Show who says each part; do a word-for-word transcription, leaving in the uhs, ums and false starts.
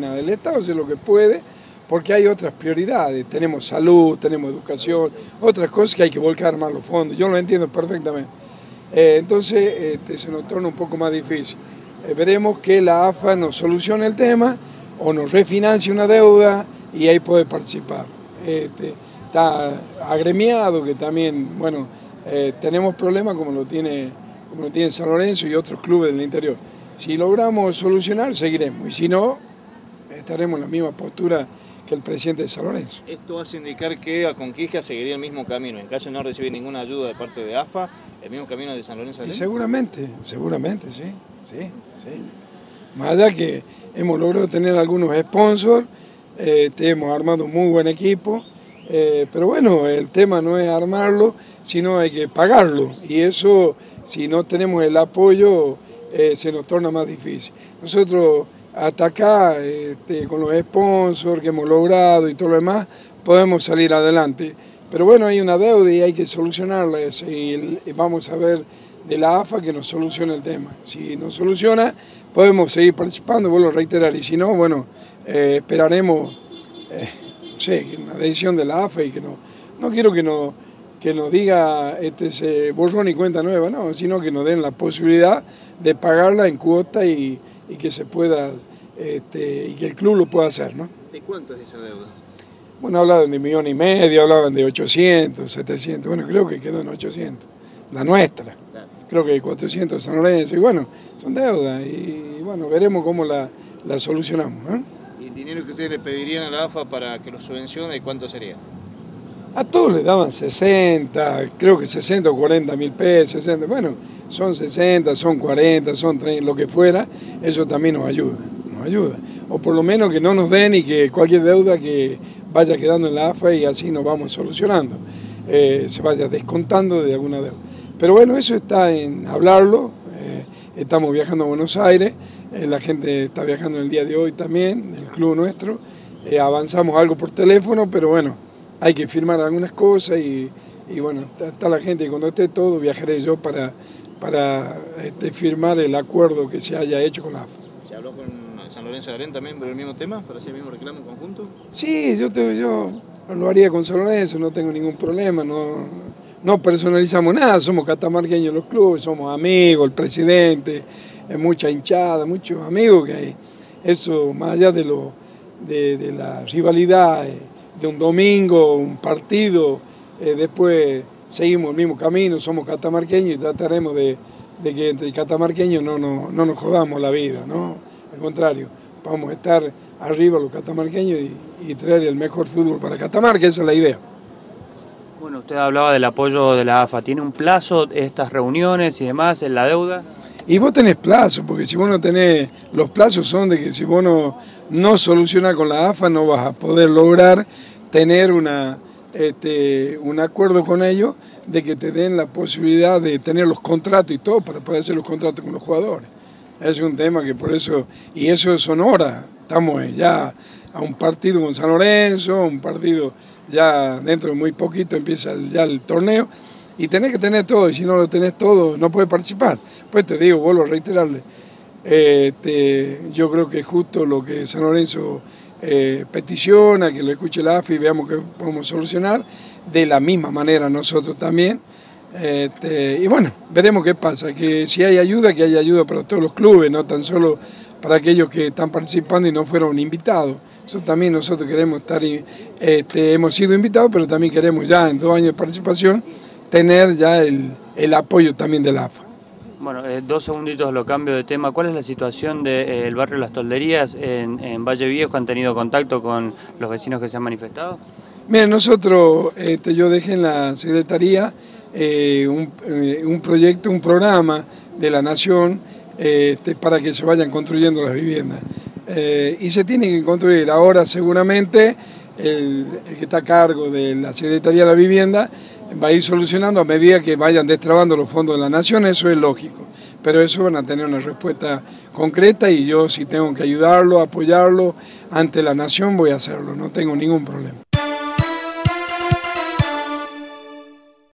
Speaker 1: nada. El Estado hace lo que puede porque hay otras prioridades. Tenemos salud, tenemos educación, otras cosas que hay que volcar más los fondos. Yo lo entiendo perfectamente. Eh, entonces este, se nos torna un poco más difícil. Eh, veremos que la A F A nos solucione el tema o nos refinancie una deuda y ahí puede participar. Este, está agremiado que también, bueno, eh, tenemos problemas como lo tiene, como lo tiene San Lorenzo y otros clubes del interior. Si logramos solucionar, seguiremos, y si no, estaremos en la misma postura que el presidente de San Lorenzo.
Speaker 2: Esto hace indicar que Aconquija seguiría el mismo camino, en caso de no recibir ninguna ayuda de parte de A F A, el mismo camino de San Lorenzo.
Speaker 1: Y seguramente, seguramente, sí, sí, sí. Más allá que hemos logrado tener algunos sponsors, eh, hemos armado un muy buen equipo, eh, pero bueno, el tema no es armarlo, sino hay que pagarlo, y eso, si no tenemos el apoyo, eh, se nos torna más difícil. Nosotros hasta acá, este, con los sponsors que hemos logrado y todo lo demás, podemos salir adelante. Pero bueno, hay una deuda y hay que solucionarla eso, y vamos a ver de la A F A que nos solucione el tema. Si nos soluciona, podemos seguir participando, vuelvo a reiterar, y si no, bueno, eh, esperaremos, eh, no sé, una decisión de la A F A y que no, no quiero que, no, que nos diga este, ese borrón y cuenta nueva, no, sino que nos den la posibilidad de pagarla en cuota y, y que se pueda, este, y que el club lo pueda hacer, ¿no?
Speaker 2: ¿De cuánto es esa deuda?
Speaker 1: Bueno, hablaban de un millón y medio, hablaban de ochocientos, setecientos, bueno, creo que quedó en ochocientos, la nuestra, claro. Creo que cuatrocientos San Lorenzo, y bueno, son deudas, y, y bueno, veremos cómo la, la solucionamos, ¿eh?
Speaker 2: ¿Y el dinero que ustedes le pedirían a la A F A para que lo subvencione, cuánto sería?
Speaker 1: A todos les daban sesenta, creo que sesenta o cuarenta mil pesos, sesenta, bueno, son sesenta, son cuarenta, son treinta, lo que fuera, eso también nos ayuda, nos ayuda. O por lo menos que no nos den y que cualquier deuda que vaya quedando en la A F A y así nos vamos solucionando, eh, se vaya descontando de alguna deuda. Pero bueno, eso está en hablarlo, eh, estamos viajando a Buenos Aires, eh, la gente está viajando en el día de hoy también, el club nuestro, eh, avanzamos algo por teléfono, pero bueno, hay que firmar algunas cosas y, y bueno, está, está la gente, y cuando esté todo viajaré yo para, para este, firmar el acuerdo que se haya hecho con la A F A.
Speaker 2: ¿Se habló con San Lorenzo de Alén también por el mismo tema, para hacer el mismo reclamo en conjunto?
Speaker 1: Sí, yo, te, yo lo haría con San Lorenzo, no tengo ningún problema, no, no personalizamos nada, somos catamarqueños los clubes, somos amigos, el presidente, mucha hinchada, muchos amigos que hay. Eso, más allá de, lo, de, de la rivalidad, de un domingo, un partido, eh, después seguimos el mismo camino, somos catamarqueños y trataremos de, de que entre catamarqueños no, no, no nos jodamos la vida, ¿no? Al contrario, vamos a estar arriba los catamarqueños y, y traer el mejor fútbol para Catamarca, esa es la idea.
Speaker 3: Bueno, usted hablaba del apoyo de la A F A, ¿tiene un plazo estas reuniones y demás en la deuda?
Speaker 1: Y vos tenés plazo, porque si vos no tenés, los plazos son de que si vos no, no solucionás con la A F A no vas a poder lograr tener una, este, un acuerdo con ellos de que te den la posibilidad de tener los contratos y todo para poder hacer los contratos con los jugadores. Es un tema que por eso, y eso es Sonora, estamos ya a un partido con San Lorenzo, un partido ya dentro de muy poquito empieza el, ya el torneo, y tenés que tener todo, y si no lo tenés todo no puedes participar. Pues te digo, vuelvo a reiterarle, eh, te, yo creo que es justo lo que San Lorenzo eh, peticiona, que lo escuche la A F A y veamos que podemos solucionar, de la misma manera nosotros también. Este, y bueno, veremos qué pasa, que si hay ayuda, que haya ayuda para todos los clubes, no tan solo para aquellos que están participando y no fueron invitados. Eso también nosotros queremos estar, este, hemos sido invitados, pero también queremos ya en dos años de participación tener ya el, el apoyo también de la A F A.
Speaker 3: Bueno, eh, dos segunditos lo cambio de tema. ¿Cuál es la situación del eh, barrio Las Tolderías en, en Valle Viejo? ¿Han tenido contacto con los vecinos que se han manifestado?
Speaker 1: Mira, nosotros, este, yo dejé en la Secretaría eh, un, eh, un proyecto, un programa de la Nación eh, este, para que se vayan construyendo las viviendas. Eh, y se tienen que construir. Ahora seguramente el, el que está a cargo de la Secretaría de la Vivienda va a ir solucionando a medida que vayan destrabando los fondos de la Nación, eso es lógico. Pero eso van a tener una respuesta concreta y yo si tengo que ayudarlo, apoyarlo ante la Nación voy a hacerlo, no tengo ningún problema.